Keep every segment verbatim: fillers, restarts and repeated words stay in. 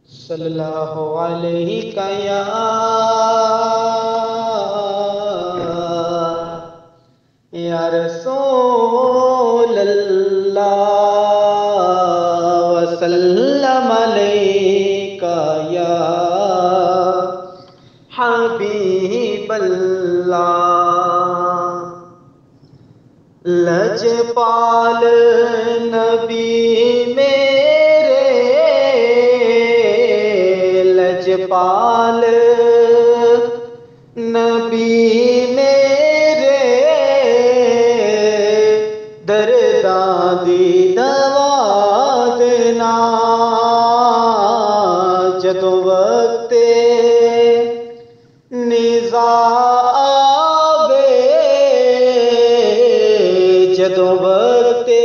सल्लल्लाहु अलैहि का या या रसूल अल्लाह वसल्लम अलैका या हबीब अल्लाह। लजपाल नबी मेरे, लजपाल नबी मेरे, दर्दां दी दवा देना जदों वक्ते निज़ा आवे, जदों वक्ते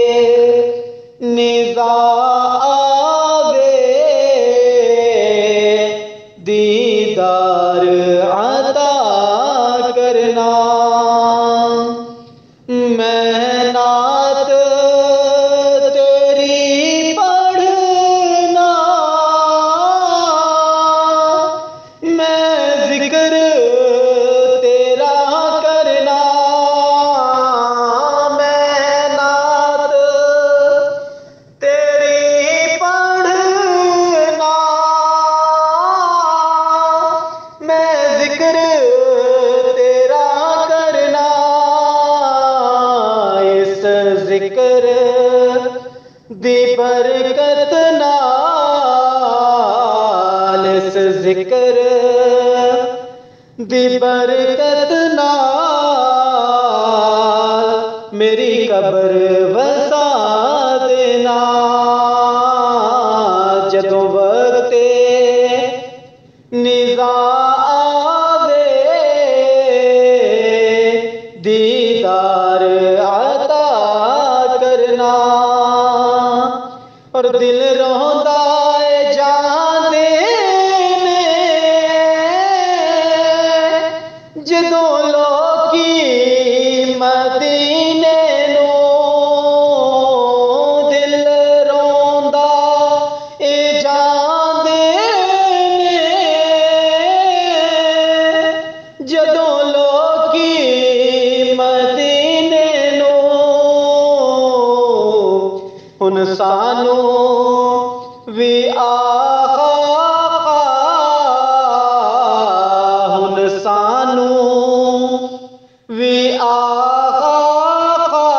निज़ा आवे, दीदार अता करना। मैं नात तेरी पढ़ना, मैं जिक्र तेरा करना। मैं नात तेरी पढ़ना, मैं जिक्र तेरा करना। इस जिक्र दी बरकत नाल, इस जिक्र दी बरकत नाल मेरी कब्र वसा देना जदों वक्ते निज़ा आवे, दीदार अता करना। और दिल रोंदा है जाने ने, जदों लोकी मदीने नूं, दिल रोंदा ए जांदे ने, जदों लोकी मदीने नूं। हुण सानू भी आका, हुण सानू भी आका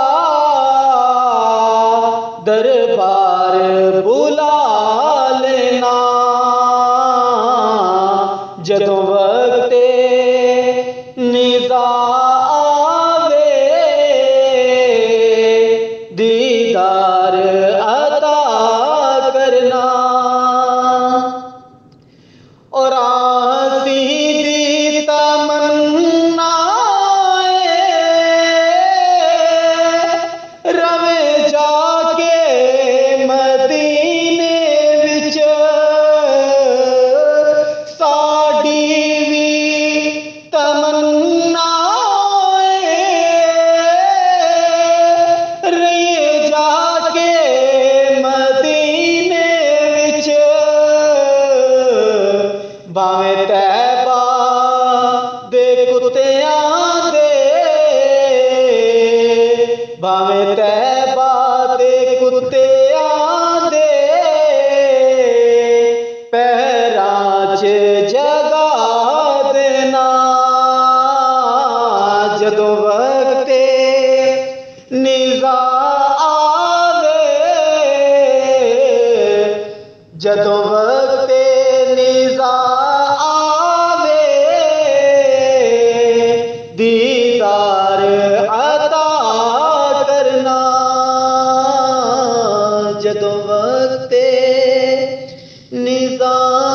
दरबार बुला लेना जदों वक्ते निज़ा आवे, दीदार अता करना। और आसी दी तमन्ना रवे जाके मदीने विच, साडी भी तमन्ना रहिए जाके मदीने विच। भावें तैबा दे कुत्तियां दे, भावें तैबा दे कुत्तियां दे पैरां च जगा देना जदों वक्ते निज़ा आवे, जदों वक्ते निज़ा आवे, दीदार अता करना जदों वक्ते निज़ा